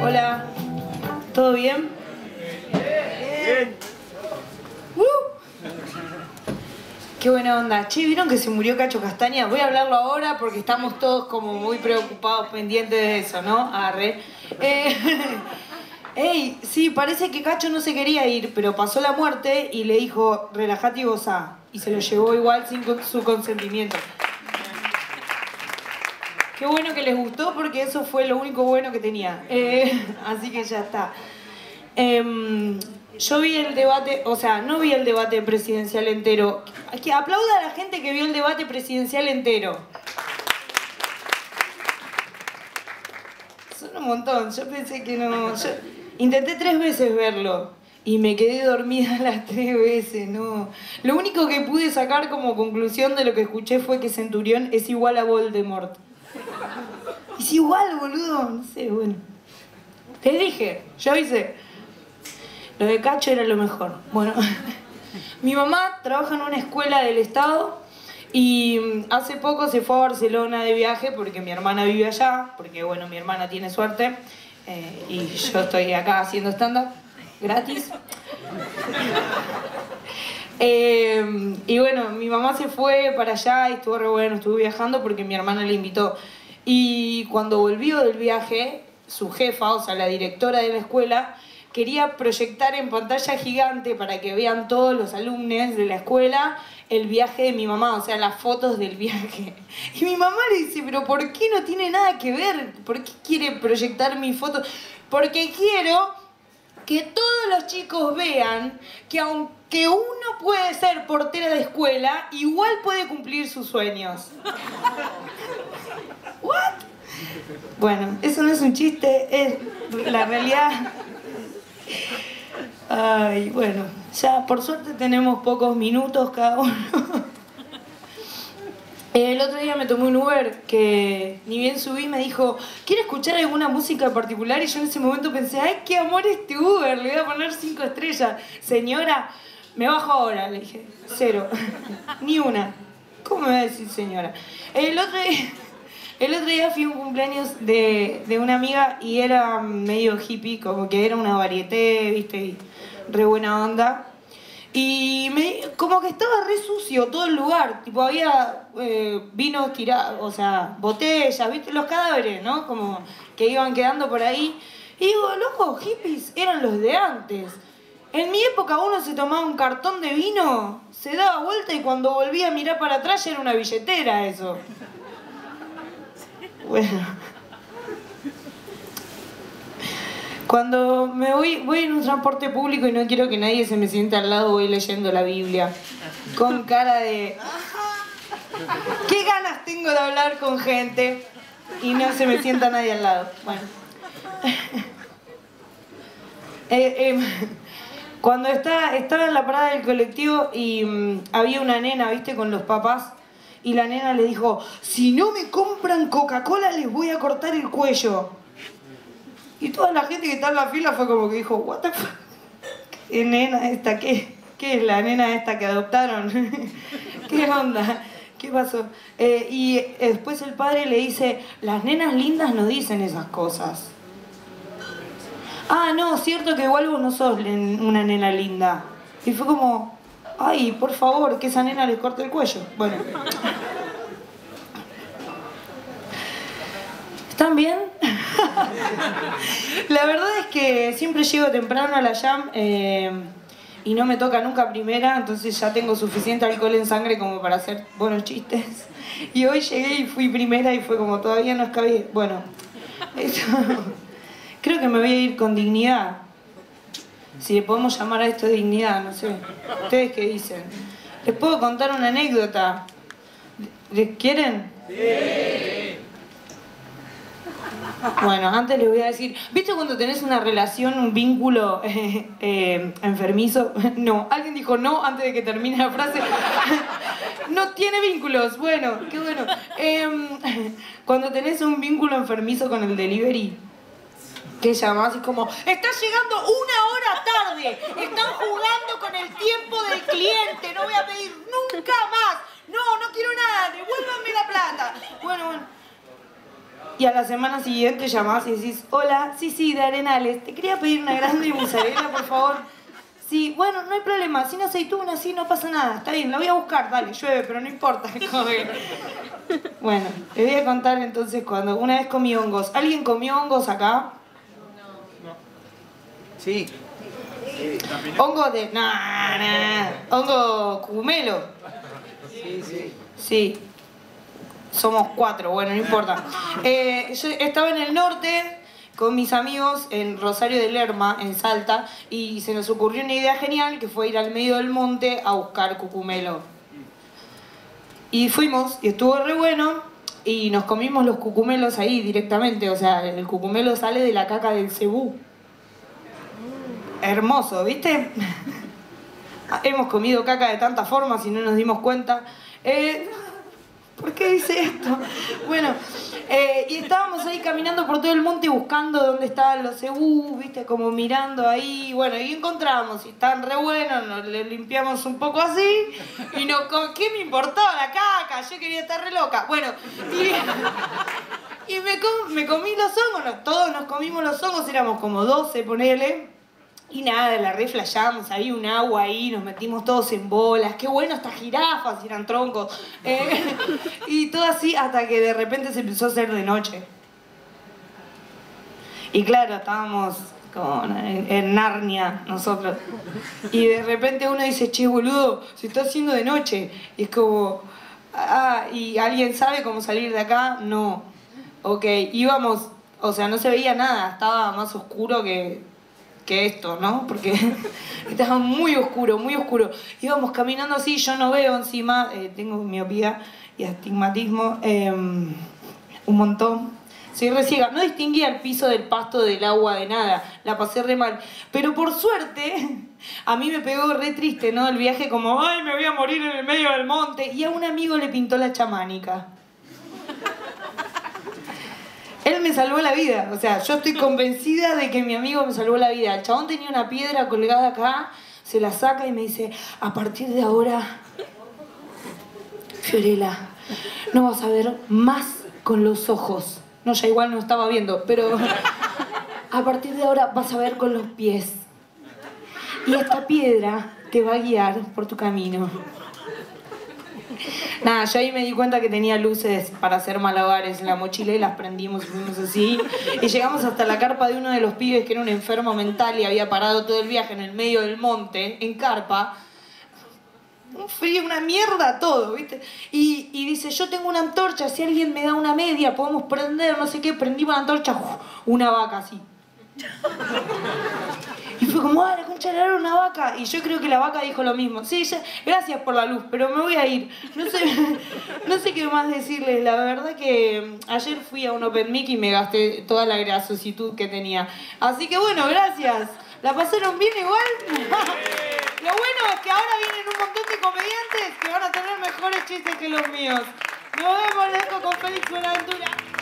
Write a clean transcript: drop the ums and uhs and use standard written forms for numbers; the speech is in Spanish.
Hola, ¿todo bien? Bien. Qué buena onda. Che, ¿vieron que se murió Cacho Castaña? Voy a hablarlo ahora porque estamos todos como muy preocupados, pendientes de eso, ¿no? Arre. Ey, sí, parece que Cacho no se quería ir, pero pasó la muerte y le dijo, relájate y gozá. Y se lo llevó igual sin su consentimiento. Qué bueno que les gustó porque eso fue lo único bueno que tenía. Así que ya está. Yo vi el debate, o sea, no vi el debate presidencial entero. Que aplauda a la gente que vio el debate presidencial entero. Son un montón, yo pensé que no. Yo intenté 3 veces verlo y me quedé dormida las 3 veces, no. Lo único que pude sacar como conclusión de lo que escuché fue que Centurión es igual a Voldemort. Es igual, boludo, no sé, bueno. Les dije, yo avisé. Lo de Cacho era lo mejor. Bueno, mi mamá trabaja en una escuela del estado y hace poco se fue a Barcelona de viaje porque mi hermana vive allá, porque bueno, mi hermana tiene suerte y yo estoy acá haciendo stand-up gratis. Y bueno, mi mamá se fue para allá y estuvo re bueno, estuvo viajando porque mi hermana le invitó. Y cuando volvió del viaje, su jefa, o sea, la directora de la escuela, quería proyectar en pantalla gigante para que vean todos los alumnos de la escuela el viaje de mi mamá, o sea, las fotos del viaje. Y mi mamá le dice, pero ¿por qué no tiene nada que ver? ¿Por qué quiere proyectar mis fotos? Porque quiero que todos los chicos vean que aunque uno puede ser portera de escuela, igual puede cumplir sus sueños. ¿What? Bueno, eso no es un chiste, es la realidad. Ay, bueno, ya por suerte tenemos pocos minutos cada uno. El otro día me tomé un Uber que ni bien subí me dijo, ¿quiere escuchar alguna música en particular? Y yo en ese momento pensé, ay, qué amor este Uber, le voy a poner 5 estrellas. Señora, me bajo ahora, le dije, 0, ni una. ¿Cómo me va a decir señora? El otro día fui a un cumpleaños de una amiga y era medio hippie, como que era una varieté, viste, y re buena onda. Y como que estaba re sucio todo el lugar, tipo había vinos tirados, o sea, botellas, viste, los cadáveres, ¿no? Como que iban quedando por ahí. Y digo, loco, hippies eran los de antes. En mi época uno se tomaba un cartón de vino, se daba vuelta y cuando volvía a mirar para atrás ya era una billetera eso. Bueno. Cuando voy en un transporte público y no quiero que nadie se me siente al lado, voy leyendo la Biblia. Con cara de... ¿Qué ganas tengo de hablar con gente? Y no se me sienta nadie al lado. Bueno. Cuando estaba en la parada del colectivo y había una nena, ¿viste? Con los papás. Y la nena le dijo, si no me compran Coca-Cola les voy a cortar el cuello. Y toda la gente que está en la fila fue como que dijo, what the fuck, ¿qué nena esta? ¿Qué es la nena esta que adoptaron? ¿Qué onda? ¿Qué pasó? Y después el padre le dice, las nenas lindas no dicen esas cosas. Ah, no, cierto que igual vos no sos una nena linda. Y fue como, ay, por favor, que esa nena les corte el cuello. Bueno. ¿Están bien? La verdad es que siempre llego temprano a la jam y no me toca nunca primera, entonces ya tengo suficiente alcohol en sangre como para hacer buenos chistes. Y hoy llegué y fui primera y fue como todavía no escabé. Bueno, eso... Creo que me voy a ir con dignidad. Si le podemos llamar a esto dignidad, no sé. ¿Ustedes qué dicen? ¿Les puedo contar una anécdota? ¿Les quieren? Sí. Bueno, antes les voy a decir, ¿viste cuando tenés una relación, un vínculo enfermizo? No, alguien dijo no antes de que termine la frase. No tiene vínculos, bueno, qué bueno. Cuando tenés un vínculo enfermizo con el delivery, que llamás y como, está llegando 1 hora tarde, están jugando con el tiempo del cliente, no voy a pedir nunca más, no quiero nada, devuélvanme la plata. Bueno. Y a la semana siguiente llamás y decís, hola, sí, de Arenales, te quería pedir una grande mozzarella, por favor. Sí, bueno, no hay problema, sin aceituna, sí, no pasa nada, está bien, la voy a buscar, dale, llueve, pero no importa. Bueno, les voy a contar entonces cuando una vez comí hongos. ¿Alguien comió hongos acá? No. Sí. Hongos de... hongo cugumelo. Sí. Sí. Somos 4, bueno, no importa. Yo estaba en el norte con mis amigos en Rosario de Lerma, en Salta, y se nos ocurrió una idea genial que fue ir al medio del monte a buscar cucumelo. Y fuimos, y estuvo re bueno, y nos comimos los cucumelos ahí directamente, o sea, el cucumelo sale de la caca del cebú. Hermoso, ¿viste? Hemos comido caca de tantas formas y no nos dimos cuenta. ¿Por qué dice esto? Bueno, y estábamos ahí caminando por todo el monte buscando dónde estaban los cebús, ¿viste? Como mirando ahí, bueno, y encontramos, y estaban re buenos, nos le limpiamos un poco así, y no, ¿qué me importaba la caca? Yo quería estar re loca. Bueno, y me comí los hongos, todos nos comimos los hongos, éramos como 12, ponele. Y nada, la re flasheamos, había un agua ahí, nos metimos todos en bolas, qué bueno estas jirafas, eran troncos. Y todo así hasta que de repente se empezó a hacer de noche. Y claro, estábamos como en Narnia nosotros. Y de repente uno dice, che boludo, se está haciendo de noche. Y es como, ¿y alguien sabe cómo salir de acá? No. Ok, íbamos, o sea, no se veía nada, estaba más oscuro que esto, ¿no? Porque estaba muy oscuro, muy oscuro. Íbamos caminando así, yo no veo encima, tengo miopía y astigmatismo, un montón. Soy re ciega, no distinguía el piso del pasto, del agua, de nada, la pasé re mal. Pero por suerte, a mí me pegó re triste, ¿no? El viaje como, ay, me voy a morir en el medio del monte. Y a un amigo le pintó la chamánica. Él me salvó la vida, o sea, yo estoy convencida de que mi amigo me salvó la vida. El chabón tenía una piedra colgada acá, se la saca y me dice, a partir de ahora, Fiorella, no vas a ver más con los ojos. No, ya igual no estaba viendo, pero a partir de ahora vas a ver con los pies. Y esta piedra te va a guiar por tu camino. Nada, yo ahí me di cuenta que tenía luces para hacer malabares en la mochila y las prendimos y fuimos así. Y llegamos hasta la carpa de uno de los pibes que era un enfermo mental y había parado todo el viaje en el medio del monte, en carpa. Un frío, una mierda todo, ¿viste? Y dice, yo tengo una antorcha, si alguien me da una media, podemos prender, no sé qué. Prendimos la antorcha, una vaca así. Y fue como, la concha de la lora, una vaca. Y yo creo que la vaca dijo lo mismo. Sí, gracias por la luz, pero me voy a ir. No sé qué más decirles. La verdad que ayer fui a un Open Mic y me gasté toda la grasositud que tenía. Así que bueno, gracias. ¿La pasaron bien igual? Lo bueno es que ahora vienen un montón de comediantes que van a tener mejores chistes que los míos. Nos vemos, les dejo con Félix Buenaventura.